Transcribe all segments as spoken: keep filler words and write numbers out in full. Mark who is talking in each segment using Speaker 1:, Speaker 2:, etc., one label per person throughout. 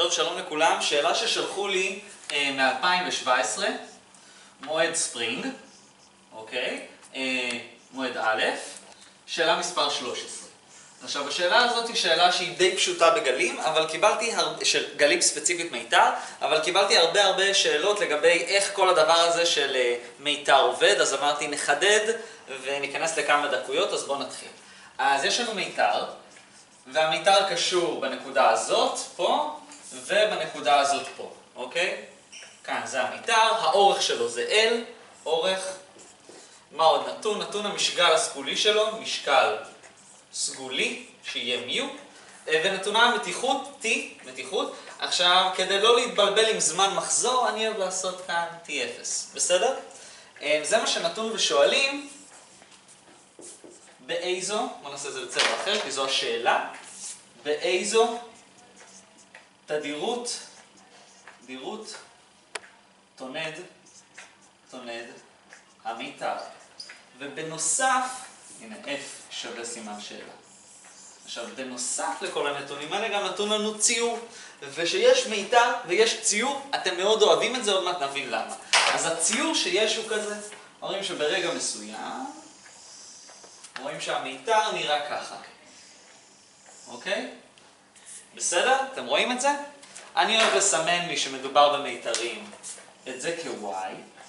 Speaker 1: טוב, שלום לכולם. שאלה ששלחו לי אה, מ-אלפיים שבע עשרה, מועד ספרינג, אוקיי? אה, מועד א', שאלה מספר שלוש עשרה. עכשיו, השאלה הזאת היא שאלה שהיא די פשוטה בגלים, אבל קיבלתי, הר... של גלים ספציפית מיתר, אבל קיבלתי הרבה הרבה שאלות לגבי איך כל הדבר הזה של אה, מיתר עובד, אז אמרתי נחדד וניכנס לכמה דקויות, אז בואו נתחיל. אז יש לנו מיתר, והמיתר קשור בנקודה הזאת, פה, ובנקודה הזאת פה, אוקיי? כאן זה המיתר, האורך שלו זה L, אורך, מה עוד נתון? נתון המשקל הסגולי שלו, משקל סגולי, שיהיה מיו, ונתונה המתיחות, T, מתיחות. עכשיו, כדי לא להתבלבל עם זמן מחזור, אני אוהב לעשות כאן טי אפס, בסדר? זה מה שנתון ושואלים, באיזו, בוא נעשה את זה בצבע אחר, כי זו השאלה, באיזו תדירות, תדירות, תונד, תונד, המיתר. ובנוסף, הנה F שווה סימן שאלה. עכשיו, בנוסף לכל הנתונים האלה, גם נתון לנו ציור. ושיש מיתר ויש ציור, אתם מאוד אוהבים את זה, עוד מעט נבין למה. אז הציור שיש הוא כזה, אומרים שברגע מסוים, רואים שהמיתר נראה ככה. אוקיי? בסדר? אתם רואים את זה? אני אוהב לסמן לי שמדובר במיתרים את זה כ-Y.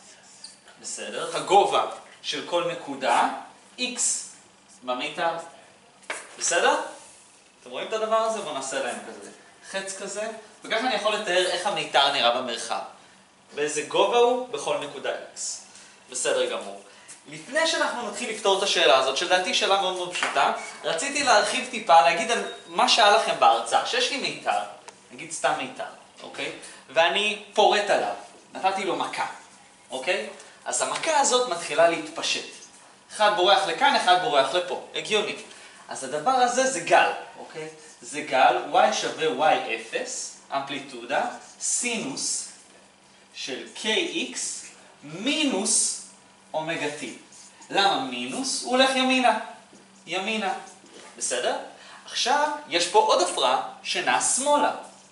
Speaker 1: בסדר? הגובה של כל נקודה, X במיתר. בסדר? אתם רואים את הדבר הזה? בואו נעשה להם כזה. חץ כזה. וככה אני יכול לתאר איך המיתר נראה במרחב. באיזה גובה הוא בכל נקודה X. בסדר גמור. לפני שאנחנו נתחיל לפתור את השאלה הזאת, שלדעתי שאלה מאוד מאוד פשוטה, רציתי להרחיב טיפה, להגיד על מה שהיה לכם בהרצאה, שיש לי מיתר, נגיד סתם מיתר, אוקיי? ואני פורט עליו, נתתי לו מכה, אוקיי? אז המכה הזאת מתחילה להתפשט. אחד בורח לכאן, אחד בורח לפה, הגיוני. אז הדבר הזה זה גל, אוקיי? זה גל, y שווה y אפס, אמפליטודה, סינוס של kx מינוס אומגה T. למה מינוס? הוא הולך ימינה. ימינה. בסדר? עכשיו, יש פה עוד הפרעה שנעה שמאלה.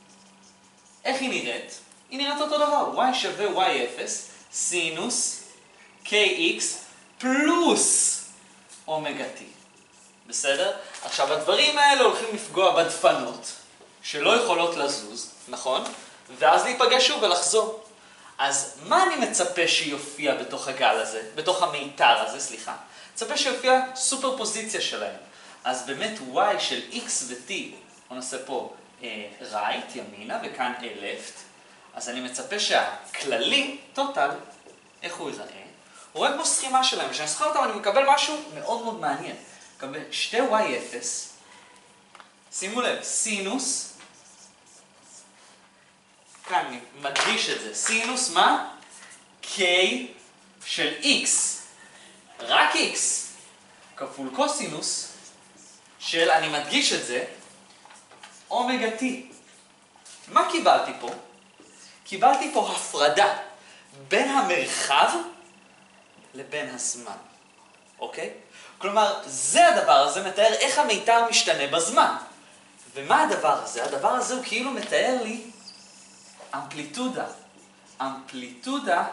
Speaker 1: איך היא נראית? היא נראית אותו דבר. y שווה y אפס, סינוס, kx, פלוס אומגה T. בסדר? עכשיו, הדברים האלה הולכים לפגוע בדפנות, שלא יכולות לזוז, נכון? ואז להיפגש שוב ולחזור. אז מה אני מצפה שיופיע בתוך הגל הזה, בתוך המיתר הזה, סליחה? מצפה שיופיע סופר פוזיציה שלהם. אז באמת y של x ו-t, בוא נעשה פה אה, right, ימינה, וכאן a left, אז אני מצפה שהכללי, total, איך הוא ייראה? הוא רואה כמו סכימה שלהם, וכשאני סכם אותם אני מקבל משהו מאוד מאוד מעניין. מקבל שתי y אפס, שימו לב, סינוס, כאן אני מדגיש את זה, סינוס מה? K של X, רק X, כפול קוסינוס של, אני מדגיש את זה, אומגה T. מה קיבלתי פה? קיבלתי פה הפרדה בין המרחב לבין הזמן, אוקיי? כלומר, זה הדבר הזה מתאר איך המיתר משתנה בזמן. ומה הדבר הזה? הדבר הזה הוא כאילו מתאר לי אמפליטודה. אמפליטודה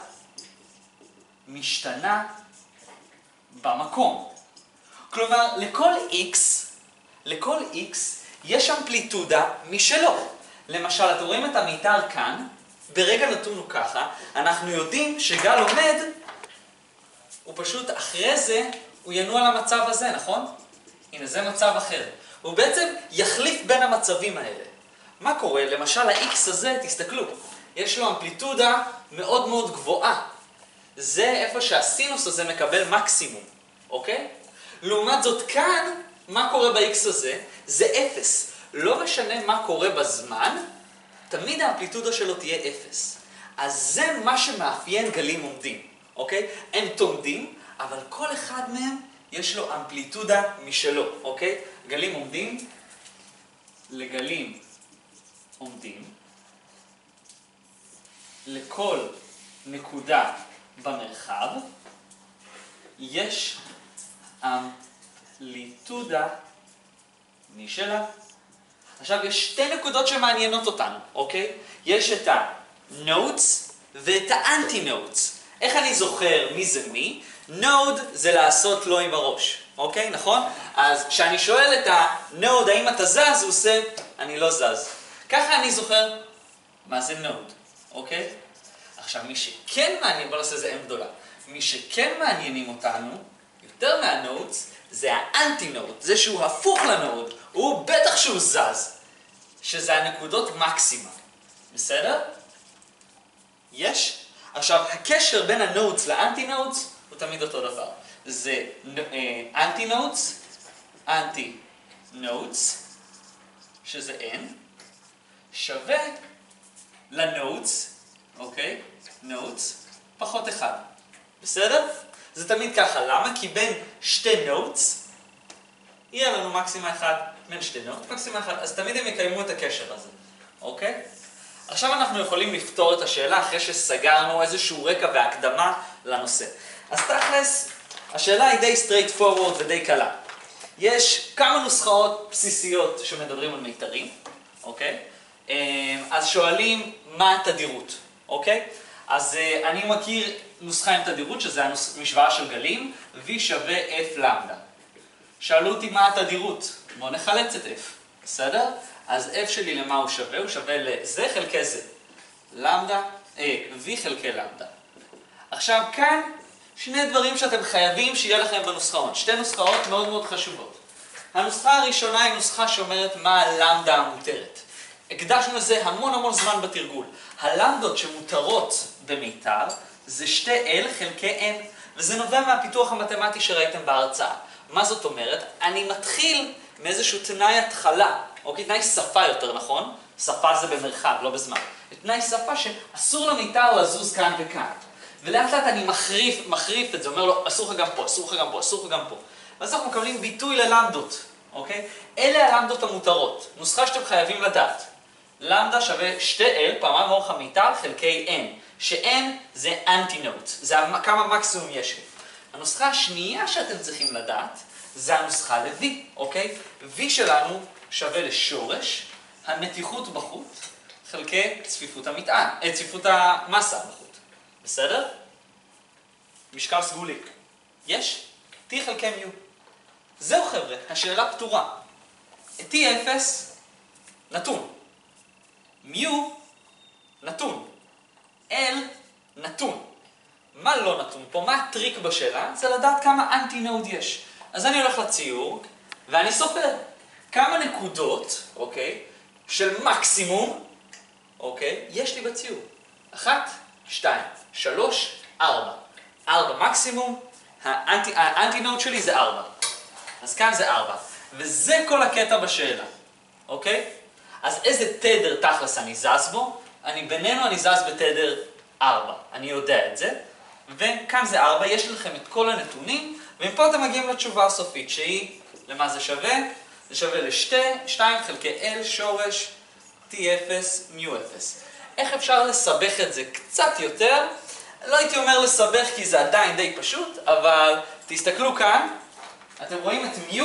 Speaker 1: משתנה במקום. כלומר, לכל x, לכל x יש אמפליטודה משלו. למשל, אתם רואים את המיתר כאן, ברגע נתון הוא ככה, אנחנו יודעים שגל עומד, הוא פשוט אחרי זה, הוא ינוע למצב הזה, נכון? הנה, זה מצב אחר. הוא בעצם יחליף בין המצבים האלה. מה קורה? למשל, ה-X הזה, תסתכלו, יש לו אמפליטודה מאוד מאוד גבוהה. זה איפה שהסינוס הזה מקבל מקסימום, אוקיי? לעומת זאת כאן, מה קורה ב-X הזה? זה אפס. לא משנה מה קורה בזמן, תמיד האמפליטודה שלו תהיה אפס. אז זה מה שמאפיין גלים עומדים, אוקיי? הם תומדים, אבל כל אחד מהם יש לו אמפליטודה משלו, אוקיי? גלים עומדים לגלים עומדים, לכל נקודה במרחב יש אמפליטודה משלה. עכשיו יש שתי נקודות שמעניינות אותנו, אוקיי? יש את ה-nodes ואת ה-anti-nodes. איך אני זוכר מי זה מי? node זה לעשות לא עם הראש, אוקיי? נכון? אז כשאני שואל את ה-node האם אתה זז, הוא עושה, אני לא זז. ככה אני זוכר מה זה node, אוקיי? עכשיו מי שכן מעניין, בוא נעשה איזה M גדולה. מי שכן מעניינים אותנו, יותר מה-nodes, זה האנטי-נוד, זה שהוא הפוך לנוד, הוא בטח שהוא זז, שזה הנקודות מקסימה. בסדר? יש? עכשיו, הקשר בין הנודס לאנטי-נודס הוא תמיד אותו דבר. זה אנטי-נודס, אנטי-נודס, שזה N, שווה לנודס, אוקיי? נודס, פחות אחד. בסדר? זה תמיד ככה. למה? כי בין שתי נודס יהיה לנו מקסימה אחד. בין שתי נודס, מקסימה אחד. אז תמיד הם יקיימו את הקשר הזה. אוקיי? עכשיו אנחנו יכולים לפתור את השאלה אחרי שסגרנו איזשהו רקע והקדמה לנושא. אז תכלס, השאלה היא די straight forward ודי קלה. יש כמה נוסחאות בסיסיות שמדברים על מיתרים. אוקיי? אז שואלים מה התדירות. אוקיי? אז אני מכיר נוסחה עם תדירות, שזה המשוואה של גלים, V שווה F למדה. שאלו אותי מה התדירות. בואו נחלץ את F. בסדר? אז F שלי למה הוא שווה? הוא שווה לזה חלקי זה. למדה, אה, V חלקי למדה. עכשיו כאן שני דברים שאתם חייבים שיהיה לכם בנוסחאות. שתי נוסחאות מאוד מאוד חשובות. הנוסחה הראשונה היא נוסחה שאומרת מה הלמדה המותרת. הקדשנו לזה המון המון זמן בתרגול. הלמדות שמותרות במיתר זה שתי L חלקי N, וזה נובע מהפיתוח המתמטי שראיתם בהרצאה. מה זאת אומרת? אני מתחיל מאיזשהו תנאי התחלה, אוקיי? תנאי שפה יותר נכון, שפה זה במרחב, לא בזמן. תנאי שפה שאסור למיתר לזוז כאן וכאן. ולאט לאט אני מחריף, מחריף את זה, אומר לו, אסור לך גם פה, אסור לך גם פה, אסור לך גם פה. ואז אנחנו מקבלים ביטוי ללמדות, אוקיי? אלה הלמדות המותרות, נוסחה שאתם חייבים לדעת. למדה שווה שתי L, פעמיים אורך המיתר, חלקי N, ש-N זה אנטי-נוד, זה כמה מקסימום יש לי. הנוסחה השנייה שאתם צריכים לדעת, זה הנוסחה ל-V, אוקיי? V שלנו שווה לשורש המתיחות בחוט, חלקי צפיפות המטען, אה, צפיפות המסה בחוט. בסדר? משקל סגולי. יש? T חלקי mu. זהו חבר'ה, השאלה פתורה. T אפס נתון. mu נתון. L נתון. מה לא נתון פה? מה הטריק בשאלה? זה לדעת כמה אנטי-נוד יש. אז אני הולך לציור ואני סופר. כמה נקודות, אוקיי, של מקסימום, אוקיי, יש לי בציור. אחת, שתיים, שלוש, ארבע. ארבע מקסימום, האנטי, האנטי-נוד שלי זה ארבע. אז כאן זה ארבע. וזה כל הקטע בשאלה, אוקיי? אז איזה תדר תכלס אני זז בו? אני בינינו אני זז בתדר ארבע. אני יודע את זה. וכאן זה ארבע, יש לכם את כל הנתונים, ומפה אתם מגיעים לתשובה הסופית, שהיא, למה זה שווה? זה שווה לשתי, שתיים חלקי L שורש T אפס mu אפס. איך אפשר לסבך את זה קצת יותר? לא הייתי אומר לסבך כי זה עדיין די פשוט, אבל תסתכלו כאן, אתם רואים את mu?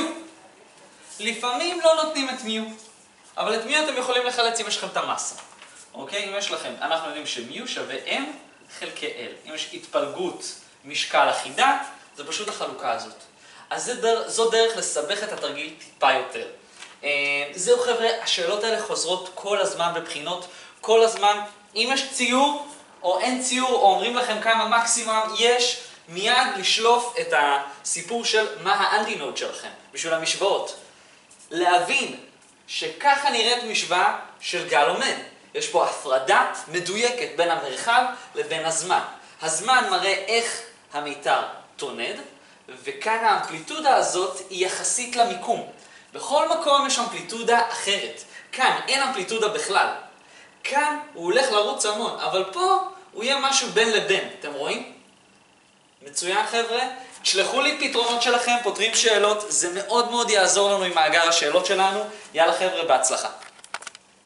Speaker 1: לפעמים לא נותנים את mu, אבל את mu אתם יכולים לחלץ אם יש לכם את המסה. אוקיי? אם יש לכם, אנחנו יודעים ש-mu שווה M חלקי L. אם יש התפלגות משקל אחידה, זה פשוט החלוקה הזאת. אז דר, זו דרך לסבך את התרגיל טיפה יותר. אה, זהו חבר'ה, השאלות האלה חוזרות כל הזמן בבחינות, כל הזמן. אם יש ציור או אין ציור, או אומרים לכם כמה מקסימום יש, מיד לשלוף את הסיפור של מה האנטי-נוד שלכם, בשביל המשוואות. להבין שככה נראית משוואה של גל-אומן. יש פה הפרדה מדויקת בין המרחב לבין הזמן. הזמן מראה איך המיתר טונד, וכאן האמפליטודה הזאת היא יחסית למיקום. בכל מקום יש אמפליטודה אחרת. כאן אין אמפליטודה בכלל. כאן הוא הולך לרוץ המון, אבל פה הוא יהיה משהו בין לבין. אתם רואים? מצוין חבר'ה. תשלחו לי פתרונות שלכם, פותרים שאלות. זה מאוד מאוד יעזור לנו עם מאגר השאלות שלנו. יאללה חבר'ה, בהצלחה.